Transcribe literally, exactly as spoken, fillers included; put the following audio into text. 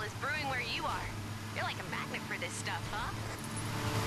is brewing where you are. You're like a magnet for this stuff, huh?